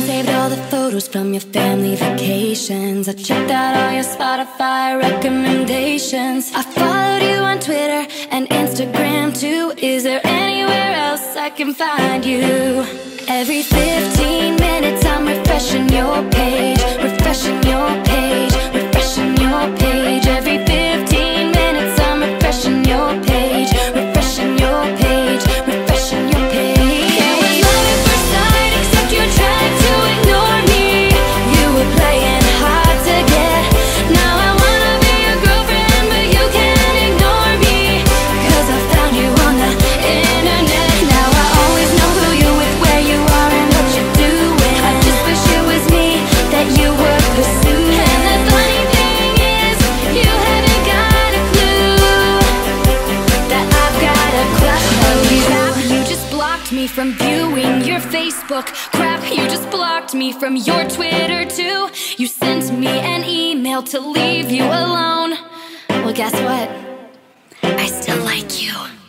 saved all the photos from your family vacations. I checked out all your Spotify recommendations. I followed you on Twitter and Instagram too. Is there anywhere else I can find you? Every 15 minutes I'm refreshing your page, refreshing your page, refreshing your page. Every 15 minutes I'm refreshing your page, refreshing your page, refreshing your page. It was love at first sight, except you tried to ignore me. You were playing hard to get. Now I wanna be your girlfriend, but you can't ignore me, 'cause I found you on the internet. Now I always know who you with, where you are and what you're doing. I just wish it was me that you were pursuing. And the funny thing is, you haven't got a clue that I've got a crush on you. You just blocked me from viewing your Facebook. Crap, you just blocked me from your Twitter too. You sent me an email to leave you alone. Well, guess what? I still like you.